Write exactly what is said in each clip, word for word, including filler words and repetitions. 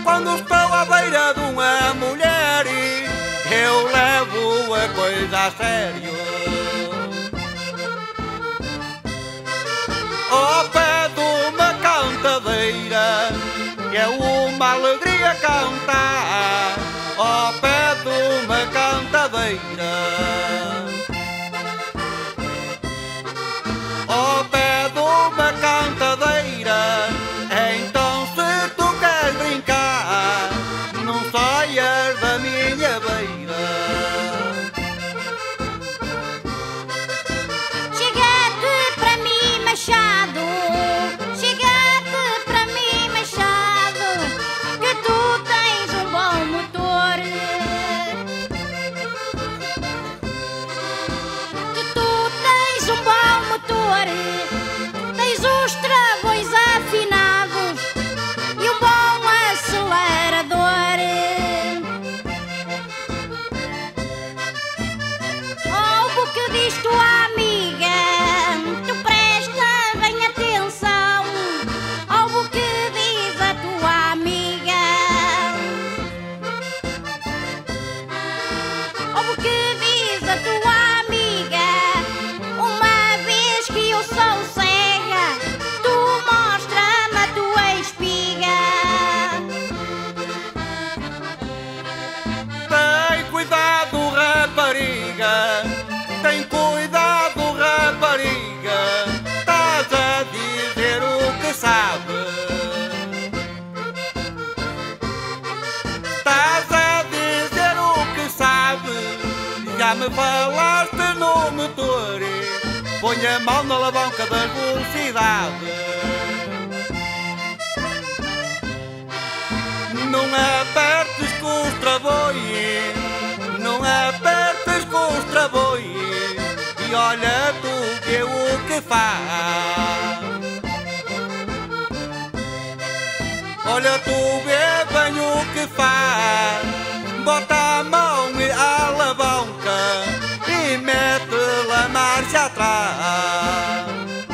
Quando estou à beira de uma mulher, eu levo a coisa a sério. Ao pé de uma cantadeira, é uma alegria cantar. Ao pé de uma cantadeira, ao pé de uma cantadeira. Então se tu queres brincar, não saias da minha beira. Chega-te para mim, Machado, chega-te para mim, Machado, que tu tens um bom motor, que tu tens um bom motor, tens os travões afinados e um bom acelerador. Oh, o que diz tua amiga, tu presta bem atenção. Oh, o que diz a tua amiga, oh, o que diz a tua amiga. Uma vez que eu sou cega, tu mostra-me a tua espiga. Tem cuidado, rapariga, tem cuidado, rapariga. Estás a dizer o que sabe, estás a dizer o que sabe. Já me falaste no motor, põe a mão na alavanca da velocidade. Não apertes com os travões, não apertes com os travões. E olha tu vê o que faz, olha tu vê bem o que faz. Bota a mão à alavanca e mete a marcha atrás.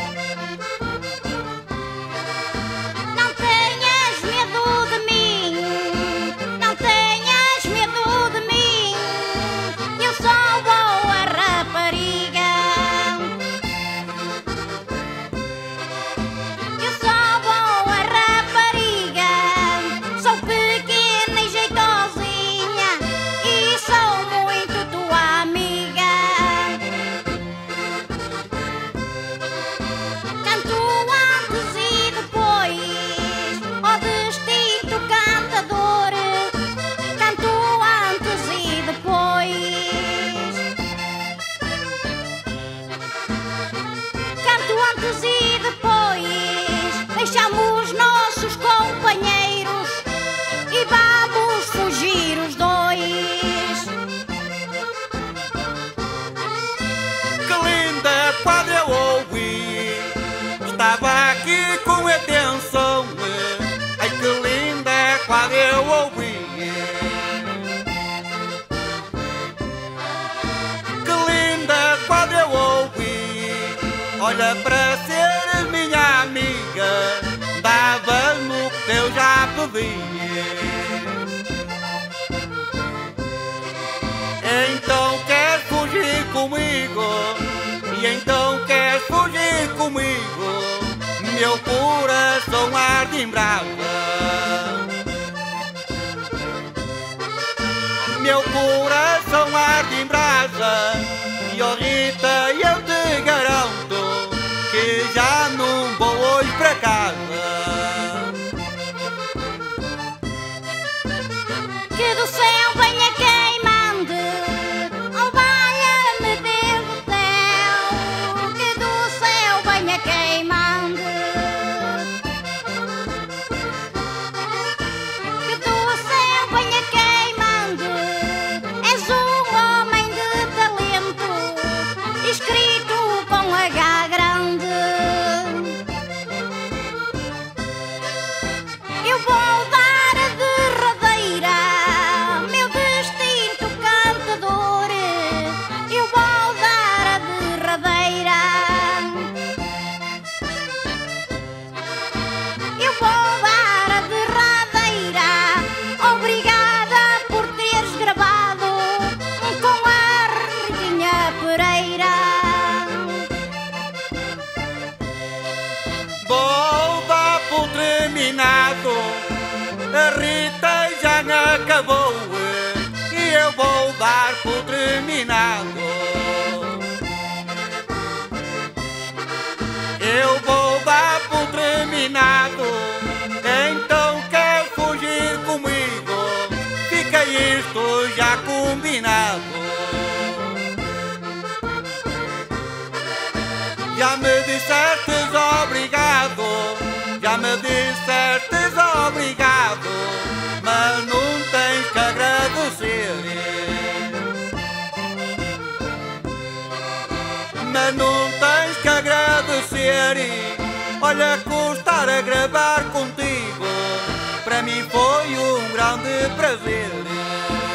Não tenhas medo de mim, não tenhas medo de mim, eu sou boa rapariga, eu sou boa rapariga, sou pequena e jeitosinha e sou muito tua amiga. Canto antes e depois, ó distinto cantador, canto antes e depois, canto antes e depois, deixamos nossos companheiros e vamos fugir os dois. Que linda quando eu ouvi, estava aqui com atenção. Ai que linda quando eu ouvi, que linda quando eu ouvi. Olha, para seres minha amiga, dava-me o que eu já pedi. Então queres fugir comigo, e então queres fugir comigo. Meu coração arde em brasa, meu coração arde em brasa. E oh Rita, eu te garanto que já não vou hoje para casa. Que do céu venha quem mande, oh valha-me Deus do céu, que do céu venha quem mande, que do céu venha quem mande. És um homem de talento, escrito com H grande. terminado. A Rita já acabou e eu vou dar por terminado. Eu vou dar por terminado. Então quer fugir comigo? Fica isto já combinado. Já me dissestes obrigado, já me dissestes obrigado, mas não tens que agradecer. Mas não tens que agradecer. Olha que estar a gravar contigo, para mim foi um grande prazer.